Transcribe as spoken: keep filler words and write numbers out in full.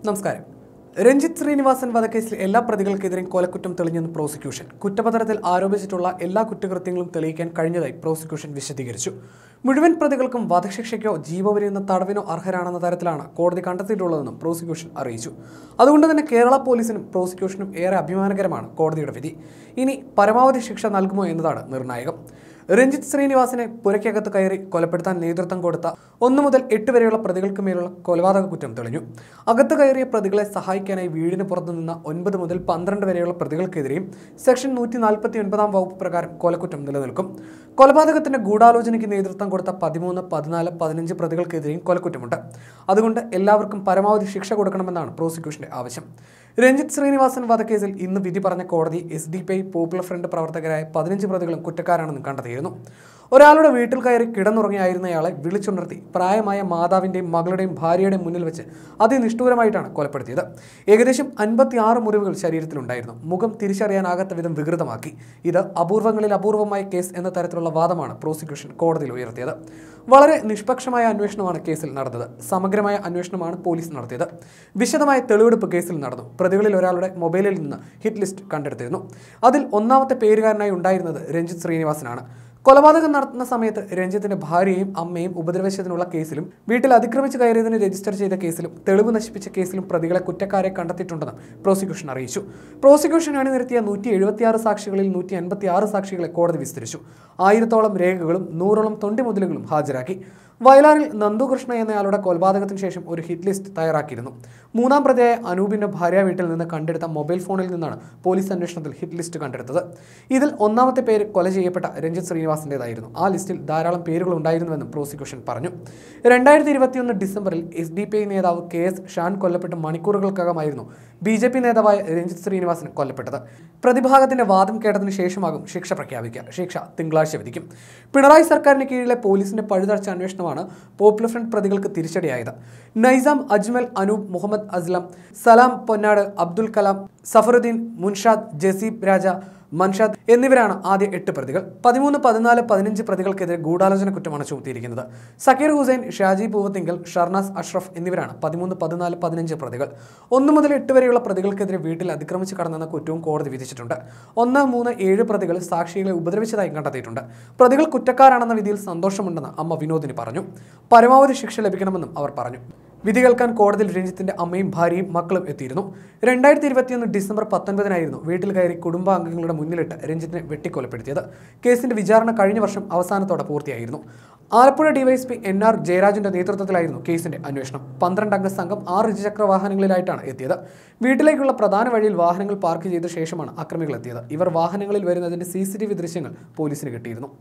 നമസ്കാരം. രഞ്ജിത്ത് ശ്രീനിവാസൻ വധക്കേസിൽ എല്ലാ പ്രതികൾക്കെതിരെയും കൊലക്കുറ്റം തെളിഞ്ഞെന്ന് പ്രോസിക്യൂഷൻ. കുറ്റപത്രത്തിൽ ആരോപിച്ചിട്ടുള്ള എല്ലാ കുറ്റകൃത്യങ്ങളും തെളിയിക്കാൻ കഴിഞ്ഞതായി പ്രോസിക്യൂഷൻ വിശദീകരിച്ചു. മുഴുവൻ പ്രതികൾക്കും വധശിക്ഷയ്ക്കോ ജീവപര്യന്തം തടവിനോ അർഹരാണെന്ന തരത്തിലാണ് കോടതി കണ്ടെത്തിയിട്ടുള്ളതെന്നും പ്രോസിക്യൂഷൻ അറിയിച്ചു. അതുകൊണ്ട് തന്നെ കേരള പോലീസിനും പ്രോസിക്യൂഷനും ഏറെ അഭിമാനകരമാണ് കോടതിയുടെ വിധി. ഇനി പരമാവധി ശിക്ഷ നൽകുമോ എന്നതാണ് നിർണായകം. രഞ്ജിത്ത് ശ്രീനിവാസനെ പുരയ്ക്കകത്ത് കയറി കൊലപ്പെടുത്താൻ നേതൃത്വം കൊടുത്ത ഒന്നു മുതൽ എട്ട് വരെയുള്ള പ്രതികൾക്ക് മേലുള്ള കൊലപാതക കുറ്റം തെളിഞ്ഞു. അകത്ത് കയറിയ പ്രതികളെ സഹായിക്കാനായി വീടിന് പുറത്തു നിന്ന ഒൻപത് മുതൽ പന്ത്രണ്ട് വരെയുള്ള പ്രതികൾക്കെതിരെയും സെക്ഷൻ നൂറ്റി നാൽപ്പത്തി ഒൻപതാം വകുപ്പ് പ്രകാരം കൊലക്കുറ്റം നിലനിൽക്കും. കൊലപാതകത്തിന്റെ ഗൂഢാലോചനയ്ക്ക് നേതൃത്വം കൊടുത്ത പതിമൂന്ന്, പതിനാല്, പതിനഞ്ച് പ്രതികൾക്കെതിരെയും കൊലക്കുറ്റമുണ്ട്. അതുകൊണ്ട് എല്ലാവർക്കും പരമാവധി ശിക്ഷ കൊടുക്കണമെന്നാണ് പ്രോസിക്യൂഷന്റെ ആവശ്യം. രഞ്ജിത്ത് ശ്രീനിവാസൻ വധക്കേസിൽ ഇന്ന് വിധി പറഞ്ഞ കോടതി S D P I Popular Front പ്രവർത്തകരായ പതിനഞ്ച് പ്രതികളും കുറ്റക്കാരാണെന്ന് കണ്ടെത്തിയിരുന്നു. ഒരാളുടെ വീട്ടിൽ കയറി കിടന്നുറങ്ങിയായിരുന്നയാളെ വിളിച്ചുണർത്തി പ്രായമായ മാതാവിൻ്റെയും മകളുടെയും ഭാര്യയുടെയും മുന്നിൽ വെച്ച് അതിനിഷ്ഠൂരമായിട്ടാണ് കൊലപ്പെടുത്തിയത്. ഏകദേശം അൻപത്തി ആറ് മുറിവുകൾ ശരീരത്തിലുണ്ടായിരുന്നു. മുഖം തിരിച്ചറിയാനാകാത്ത വിധം വികൃതമാക്കി. ഇത് അപൂർവങ്ങളിൽ അപൂർവമായ കേസ് എന്ന തരത്തിലുള്ള വാദമാണ് പ്രോസിക്യൂഷൻ കോടതിയിൽ ഉയർത്തിയത്. വളരെ നിഷ്പക്ഷമായ അന്വേഷണമാണ് കേസിൽ നടന്നത്. സമഗ്രമായ അന്വേഷണമാണ് പോലീസ് നടത്തിയത്. വിശദമായ തെളിവെടുപ്പ് കേസിൽ നടന്നു. പ്രതികളിൽ ഒരാളുടെ മൊബൈലിൽ നിന്ന് ഹിറ്റ് ലിസ്റ്റ് കണ്ടെടുത്തിരുന്നു. അതിൽ ഒന്നാമത്തെ പേരുകാരനായി ഉണ്ടായിരുന്നത് രഞ്ജിത്ത് ശ്രീനിവാസനാണ്. കൊലപാതകം നടത്തുന്ന സമയത്ത് രഞ്ജിത്തിന്റെ ഭാര്യയും അമ്മയും ഉപദ്രവിച്ചതിനുള്ള കേസിലും വീട്ടിൽ അതിക്രമിച്ച് കയറിയതിന് രജിസ്റ്റർ ചെയ്ത കേസിലും തെളിവ് നശിപ്പിച്ച കേസിലും പ്രതികളെ കുറ്റക്കാരെ കണ്ടെത്തിയിട്ടുണ്ടെന്ന് പ്രോസിക്യൂഷൻ അറിയിച്ചു. പ്രോസിക്യൂഷൻ അണിനിരത്തിയ നൂറ്റി എഴുപത്തിയാറ് സാക്ഷികളിൽ നൂറ്റി അൻപത്തി ആറ് സാക്ഷികളെ കോടതി വിസ്തരിച്ചു. ആയിരത്തോളം രേഖകളും നൂറോളം തൊണ്ടിമുതലുകളും ഹാജരാക്കി. വയലാറിൽ നന്ദുകൃഷ്ണ എന്നയാളുടെ കൊലപാതകത്തിന് ശേഷം ഒരു ഹിറ്റ് ലിസ്റ്റ് തയ്യാറാക്കിയിരുന്നു. മൂന്നാം പ്രതിയായ അനൂപിന്റെ ഭാര്യ വീട്ടിൽ നിന്ന് കണ്ടെടുത്ത മൊബൈൽ ഫോണിൽ നിന്നാണ് പോലീസ് അന്വേഷണത്തിൽ ഹിറ്റ് ലിസ്റ്റ് കണ്ടെടുത്തത്. ഇതിൽ ഒന്നാമത്തെ പേര് കൊല ചെയ്യപ്പെട്ട രഞ്ജിത്ത് ശ്രീനിവാസന്റേതായിരുന്നു. ആ ലിസ്റ്റിൽ ധാരാളം പേരുകൾ ഉണ്ടായിരുന്നുവെന്നും പ്രോസിക്യൂഷൻ പറഞ്ഞു. രണ്ടായിരത്തി ഇരുപത്തിയൊന്ന് ഡിസംബറിൽ എസ് ഡി പി ഐ നേതാവ് കെ എസ് ഷാൻ കൊല്ലപ്പെട്ട് മണിക്കൂറുകൾക്കകമായിരുന്നു ബി ജെ പി നേതാവായ രഞ്ജിത്ത് ശ്രീനിവാസൻ കൊല്ലപ്പെട്ടത്. പ്രതിഭാഗത്തിന്റെ വാദം കേട്ടതിന് ശേഷമാകും ശിക്ഷ പ്രഖ്യാപിക്കുക. ശിക്ഷ തിങ്കളാഴ്ച വിധിക്കും. പിണറായി സർക്കാരിന് കീഴിലെ പോലീസിന്റെ പഴുതടച്ച അന്വേഷണമാണ് പോപ്പുലർ ഫ്രണ്ട് പ്രതികൾക്ക് തിരിച്ചടിയായത്. നൈസാം, അജ്മൽ, അനൂപ്, മുഹമ്മദ് അസ്ലം, സലാം പൊന്നാട്, അബ്ദുൽ കലാം, സഫറുദ്ദീൻ, മുൻഷാദ്, ജസീബ് രാജ, മൻഷാദ് എന്നിവരാണ് ആദ്യ എട്ട് പ്രതികൾ. പതിമൂന്ന്, പതിനാല്, പതിനഞ്ച് പ്രതികൾക്കെതിരെ ഗൂഢാലോചന കുറ്റമാണ് ചുമത്തിയിരിക്കുന്നത്. സക്കീർ ഹുസൈൻ, ഷാജി പൂവത്തിങ്കൽ, ഷർനാസ് അഷ്റഫ് എന്നിവരാണ് പതിമൂന്ന്, പതിനാല്, പതിനഞ്ച് പ്രതികൾ. ഒന്ന് മുതൽ എട്ട് വരെയുള്ള പ്രതികൾക്കെതിരെ വീട്ടിൽ അതിക്രമിച്ച് കടന്നെന്ന കുറ്റവും കോടതി വിധിച്ചിട്ടുണ്ട്. ഒന്ന്, മൂന്ന്, ഏഴ് പ്രതികൾ സാക്ഷികളെ ഉപദ്രവിച്ചതായി കണ്ടെത്തിയിട്ടുണ്ട്. പ്രതികൾ കുറ്റക്കാരാണെന്ന വിധിയിൽ സന്തോഷമുണ്ടെന്ന് അമ്മ വിനോദിനി പറഞ്ഞു. പരമാവധി ശിക്ഷ ലഭിക്കണമെന്നും അവർ പറഞ്ഞു. വിധി കേൾക്കാൻ കോടതിയിൽ രഞ്ജിത്തിന്റെ അമ്മയും ഭാര്യയും മക്കളും എത്തിയിരുന്നു. രണ്ടായിരത്തി ഇരുപത്തിയൊന്ന് ഡിസംബർ പത്തൊൻപതിനായിരുന്നു വീട്ടിൽ കയറി കുടുംബാംഗങ്ങളുടെ മുന്നിലിട്ട് രഞ്ജിത്തിനെ വെട്ടിക്കൊലപ്പെടുത്തിയത്. കേസിന്റെ വിചാരണ കഴിഞ്ഞ വർഷം അവസാനത്തോടെ പൂർത്തിയായിരുന്നു. ആലപ്പുഴ ഡിവൈഎസ്പി എൻ ആർ ജയരാജന്റെ നേതൃത്വത്തിലായിരുന്നു കേസിന്റെ അന്വേഷണം. പന്ത്രണ്ട് അംഗ സംഘം ആറ് ഇരുചക്ര വാഹനങ്ങളിലായിട്ടാണ് എത്തിയത്. വീട്ടിലേക്കുള്ള പ്രധാന വഴിയിൽ വാഹനങ്ങൾ പാർക്ക് ചെയ്ത ശേഷമാണ് അക്രമികൾ എത്തിയത്. ഇവർ വാഹനങ്ങളിൽ വരുന്നതിന്റെ സി സി ടി വി ദൃശ്യങ്ങൾ പോലീസിന് കിട്ടിയിരുന്നു.